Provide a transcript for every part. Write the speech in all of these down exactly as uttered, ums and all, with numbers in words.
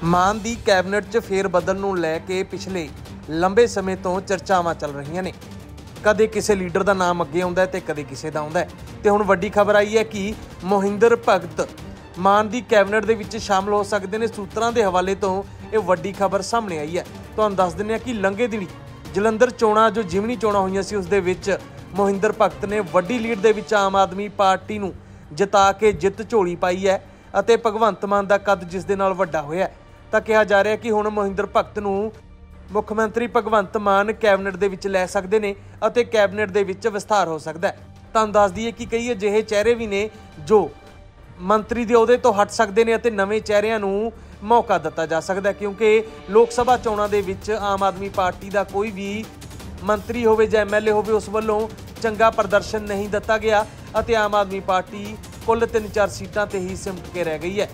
ਮਾਨ ਦੀ cabinet 'ਚ ਫੇਰ ਬਦਲ ਨੂੰ ਲੈ ਕੇ ਪਿਛਲੇ ਲੰਬੇ ਸਮੇਂ ਤੋਂ ਚਰਚਾਵਾਂ ਚੱਲ ਰਹੀਆਂ ਨੇ। ਕਦੇ ਕਿਸੇ ਲੀਡਰ ਦਾ ਨਾਮ ਅੱਗੇ ਆਉਂਦਾ ਤੇ ਕਦੇ ਕਿਸੇ ਦਾ ਆਉਂਦਾ ਤੇ ਹੁਣ ਵੱਡੀ ਖਬਰ ਆਈ ਹੈ ਕਿ ਮੋਹਿੰਦਰ ਭਗਤ ਮਾਨ ਦੀ ਕੈਬਨਿਟ ਦੇ ਵਿੱਚ ਸ਼ਾਮਲ ਹੋ ਸਕਦੇ ਨੇ। ਸੂਤਰਾਂ ਦੇ ਹਵਾਲੇ ਤੋਂ ਇਹ ਵੱਡੀ ਖਬਰ ਸਾਹਮਣੇ ਆਈ ਹੈ। ਤੁਹਾਨੂੰ ਦੱਸ ਦਿੰਦੇ ਹਾਂ ਕਿ ਲੰਘੇ ਦਿਨੀ ਜਲੰਧਰ ਚੋਣਾਂ ਜੋ ਜਿਮਨੀ ਚੋਣਾਂ ਹੋਈਆਂ ਸੀ ਉਸ ਦੇ ਵਿੱਚ ਮੋਹਿੰਦਰ ਭਗਤ ਨੇ ਵੱਡੀ ਲੀਡ ਦੇ ਵਿੱਚ ਆਮ ਆਦਮੀ ਪਾਰਟੀ ਨੂੰ ਜਿਤਾ ਕੇ ਜਿੱਤ ਝੋਲੀ ਪਾਈ ਹੈ ਅਤੇ ਭਗਵੰਤ ਮਾਨ ਦਾ ਕੱਦ ਜਿਸ ਦੇ ਨਾਲ ਵੱਡਾ ਹੋਇਆ ਤਾਂ ਕਿਹਾ ਜਾ ਰਿਹਾ ਕਿ ਹੁਣ ਮੋਹਿੰਦਰ ਭਗਤ ਨੂੰ ਮੁੱਖ ਮੰਤਰੀ ਭਗਵੰਤ ਮਾਨ ਕੈਬਨਿਟ ਦੇ ਵਿੱਚ ਲੈ ਸਕਦੇ ਨੇ ਅਤੇ ਕੈਬਨਿਟ ਦੇ ਵਿੱਚ ਵਿਸਥਾਰ ਹੋ ਸਕਦਾ ਹੈ। ਤੁਹਾਨੂੰ ਦੱਸ ਦਈਏ ਕਿ ਕਈ ਅਜਿਹੇ ਚਿਹਰੇ ਵੀ ਨੇ ਜੋ ਮੰਤਰੀ ਦੇ ਅਹੁਦੇ ਤੋਂ ਹਟ ਸਕਦੇ ਨੇ ਅਤੇ ਨਵੇਂ ਚਿਹਰਿਆਂ ਨੂੰ ਮੌਕਾ ਦਿੱਤਾ ਜਾ ਸਕਦਾ ਹੈ, ਕਿਉਂਕਿ ਲੋਕ ਸਭਾ ਚੋਣਾਂ ਦੇ ਵਿੱਚ ਆਮ ਆਦਮੀ ਪਾਰਟੀ ਦਾ ਕੋਈ ਵੀ ਮੰਤਰੀ ਹੋਵੇ ਜਾਂ ਐਮ ਐਲ ਏ ਹੋਵੇ ਉਸ ਵੱਲੋਂ ਚੰਗਾ ਪ੍ਰਦਰਸ਼ਨ ਨਹੀਂ ਦਿੱਤਾ ਗਿਆ ਅਤੇ ਆਮ ਆਦਮੀ ਪਾਰਟੀ ਕੁੱਲ ਤਿੰਨ ਚਾਰ ਸੀਟਾਂ ਤੇ ਹੀ ਸਿਮਟ ਕੇ ਰਹਿ ਗਈ ਹੈ,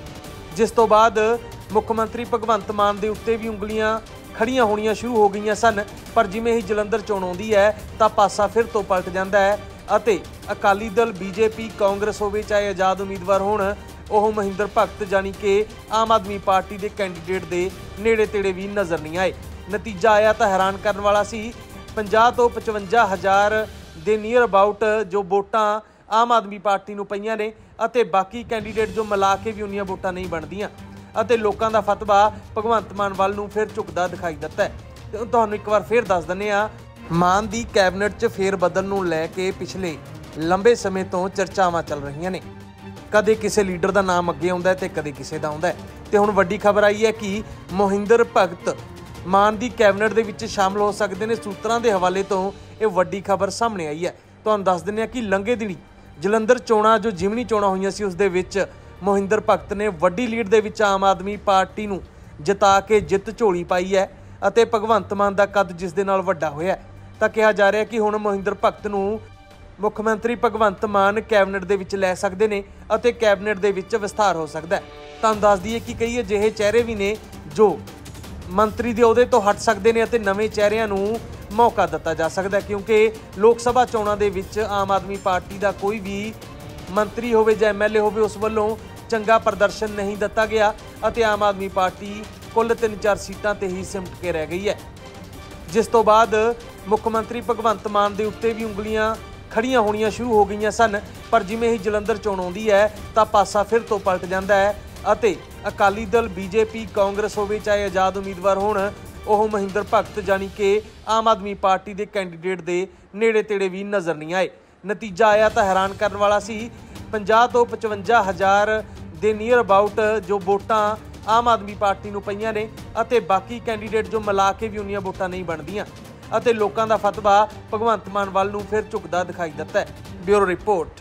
ਜਿਸ ਤੋਂ ਬਾਅਦ ਮੁੱਖ ਮੰਤਰੀ ਭਗਵੰਤ ਮਾਨ ਦੇ ਉੱਤੇ ਵੀ ਉਂਗਲੀਆਂ ਖੜੀਆਂ ਹੋਣੀਆਂ ਸ਼ੁਰੂ ਹੋ ਗਈਆਂ ਸਨ। ਪਰ ਜਿਵੇਂ ਹੀ ਜਲੰਧਰ ਚੋਣ ਆਉਂਦੀ ਹੈ ਤਾਂ ਪਾਸਾ ਫਿਰ ਤੋਂ ਪਲਟ ਜਾਂਦਾ ਹੈ ਅਤੇ ਅਕਾਲੀ ਦਲ, ਬੀਜੇਪੀ, ਕਾਂਗਰਸ ਹੋਵੇ ਚਾਹੇ ਆਜ਼ਾਦ ਉਮੀਦਵਾਰ ਹੋਣ, ਉਹ ਮੋਹਿੰਦਰ ਭਗਤ ਜਾਨੀ ਕਿ ਆਮ ਆਦਮੀ ਪਾਰਟੀ ਦੇ ਕੈਂਡੀਡੇਟ ਦੇ ਨੇੜੇ ਤੇੜੇ ਵੀ ਨਜ਼ਰ ਨਹੀਂ ਆਏ। ਨਤੀਜਾ ਆਇਆ ਤਾਂ ਹੈਰਾਨ ਕਰਨ ਵਾਲਾ ਸੀ। ਪੰਜਾਹ ਤੋਂ ਪਚਵੰਜਾ ਹਜ਼ਾਰ ਦੇ ਨੀਅਰ ਅਬਾਊਟ ਜੋ ਵੋਟਾਂ ਆਮ ਆਦਮੀ ਪਾਰਟੀ ਨੂੰ ਪਈਆਂ ਨੇ ਅਤੇ ਬਾਕੀ ਕੈਂਡੀਡੇਟ ਜੋ ਮਿਲਾ ਕੇ ਵੀ ਉਨੀਆਂ ਵੋਟਾਂ ਨਹੀਂ ਬਣਦੀਆਂ ਅਤੇ ਲੋਕਾਂ ਦਾ ਫਤਵਾ ਭਗਵੰਤ ਮਾਨ ਵੱਲ ਨੂੰ ਫਿਰ ਝੁਕਦਾ ਦਿਖਾਈ ਦਿੱਤਾ ਹੈ। ਤੇ ਤੁਹਾਨੂੰ ਇੱਕ ਵਾਰ ਫਿਰ ਦੱਸ ਦਿੰਦੇ ਹਾਂ, ਮਾਨ ਦੀ ਕੈਬਨਿਟ 'ਚ ਫੇਰ ਬਦਲ ਨੂੰ ਲੈ ਕੇ ਪਿਛਲੇ ਲੰਬੇ ਸਮੇਂ ਤੋਂ ਚਰਚਾਵਾਂ ਚੱਲ ਰਹੀਆਂ ਨੇ। ਕਦੇ ਕਿਸੇ ਲੀਡਰ ਦਾ ਨਾਮ ਅੱਗੇ ਆਉਂਦਾ ਤੇ ਕਦੇ ਕਿਸੇ ਦਾ ਆਉਂਦਾ ਤੇ ਹੁਣ ਵੱਡੀ ਖਬਰ ਆਈ ਹੈ ਕਿ ਮੋਹਿੰਦਰ ਭਗਤ ਮਾਨ ਦੀ ਕੈਬਨਿਟ ਦੇ ਵਿੱਚ ਸ਼ਾਮਲ ਹੋ ਸਕਦੇ ਨੇ। ਸੂਤਰਾਂ ਦੇ ਹਵਾਲੇ ਤੋਂ ਇਹ ਵੱਡੀ ਖਬਰ ਸਾਹਮਣੇ ਆਈ ਹੈ। ਤੁਹਾਨੂੰ ਦੱਸ ਦਿੰਦੇ ਹਾਂ ਕਿ ਲੰਘੇ ਦਿਨੀ ਜਲੰਧਰ ਚੋਣਾਂ ਜੋ ਜਿਮਨੀ ਚੋਣਾਂ ਹੋਈਆਂ ਸੀ ਉਸ ਦੇ ਵਿੱਚ ਮੋਹਿੰਦਰ ਭਗਤ ਨੇ ਵੱਡੀ ਲੀਡ ਦੇ ਵਿੱਚ ਆਮ ਆਦਮੀ ਪਾਰਟੀ ਨੂੰ ਜਿਤਾ ਕੇ ਜਿੱਤ ਝੋਲੀ ਪਾਈ ਹੈ ਅਤੇ ਭਗਵੰਤ ਮਾਨ ਦਾ ਕੱਦ ਜਿਸ ਦੇ ਨਾਲ ਵੱਡਾ ਹੋਇਆ ਤਾਂ ਕਿਹਾ ਜਾ ਰਿਹਾ ਕਿ ਹੁਣ ਮੋਹਿੰਦਰ ਭਗਤ ਨੂੰ ਮੁੱਖ ਮੰਤਰੀ ਭਗਵੰਤ ਮਾਨ ਕੈਬਨਿਟ ਦੇ ਵਿੱਚ ਲੈ ਸਕਦੇ ਨੇ ਅਤੇ ਕੈਬਨਿਟ ਦੇ ਵਿੱਚ ਵਿਸਥਾਰ ਹੋ ਸਕਦਾ ਹੈ। ਤੁਹਾਨੂੰ ਦੱਸ ਦਈਏ ਕਿ ਕਈ ਅਜਿਹੇ ਚਿਹਰੇ ਵੀ ਨੇ ਜੋ ਮੰਤਰੀ ਦੇ ਅਹੁਦੇ ਤੋਂ ਹਟ ਸਕਦੇ ਨੇ ਅਤੇ ਨਵੇਂ ਚਿਹਰਿਆਂ ਨੂੰ ਮੌਕਾ ਦਿੱਤਾ ਜਾ ਸਕਦਾ ਹੈ, ਕਿਉਂਕਿ ਲੋਕ ਸਭਾ ਚੋਣਾਂ ਦੇ ਵਿੱਚ ਆਮ ਆਦਮੀ ਪਾਰਟੀ ਦਾ ਕੋਈ ਵੀ ਮੰਤਰੀ ਹੋਵੇ ਜਾਂ ਐਮ ਐਲ ਏ ਹੋਵੇ ਉਸ ਵੱਲੋਂ ਚੰਗਾ ਪ੍ਰਦਰਸ਼ਨ ਨਹੀਂ ਦਿੱਤਾ ਗਿਆ ਅਤੇ ਆਮ ਆਦਮੀ ਪਾਰਟੀ ਕੁੱਲ ਤਿੰਨ ਚਾਰ ਸੀਟਾਂ ਤੇ ਹੀ ਸਿਮਟ ਕੇ ਰਹਿ ਗਈ ਹੈ, ਜਿਸ ਤੋਂ ਬਾਅਦ ਮੁੱਖ ਮੰਤਰੀ ਭਗਵੰਤ ਮਾਨ ਦੇ ਉੱਤੇ ਵੀ ਉਂਗਲੀਆਂ ਖੜੀਆਂ ਹੋਣੀਆਂ ਸ਼ੁਰੂ ਹੋ ਗਈਆਂ ਸਨ। ਪਰ ਜਿਵੇਂ ਹੀ ਜਲੰਧਰ ਚੋਣ ਆਉਂਦੀ ਹੈ ਤਾਂ ਪਾਸਾ ਫਿਰ ਤੋਂ ਪਲਟ ਜਾਂਦਾ ਹੈ ਅਤੇ ਅਕਾਲੀ ਦਲ, ਬੀਜੇਪੀ, ਕਾਂਗਰਸ ਹੋਵੇ ਚਾਹੇ ਆਜ਼ਾਦ ਉਮੀਦਵਾਰ ਹੋਣ, ਉਹ ਮੋਹਿੰਦਰ ਭਗਤ ਜਾਨੀ ਕਿ ਆਮ ਆਦਮੀ ਪਾਰਟੀ ਦੇ ਕੈਂਡੀਡੇਟ ਦੇ ਨੇੜੇ ਤੇੜੇ ਵੀ ਨਜ਼ਰ ਨਹੀਂ ਆਏ। ਨਤੀਜਾ ਆਇਆ ਤਾਂ ਹੈਰਾਨ ਕਰਨ ਵਾਲਾ ਸੀ। ਪੰਜਾਹ ਤੋਂ ਪਚਵੰਜਾ ਹਜ਼ਾਰ ਦੇ ਨੀਅਰ ਅਬਾਊਟ ਜੋ ਵੋਟਾਂ ਆਮ ਆਦਮੀ ਪਾਰਟੀ ਨੂੰ ਪਈਆਂ ਨੇ ਅਤੇ ਬਾਕੀ ਕੈਂਡੀਡੇਟ ਜੋ ਮਿਲਾ ਕੇ ਵੀ ਉਨੀਆਂ ਵੋਟਾਂ ਨਹੀਂ ਬਣਦੀਆਂ ਅਤੇ ਲੋਕਾਂ ਦਾ ਫਤਵਾ ਭਗਵੰਤ ਮਾਨ ਵੱਲ ਨੂੰ ਫਿਰ ਝੁਕਦਾ ਦਿਖਾਈ ਦਿੱਤਾ ਹੈ। Bureau report.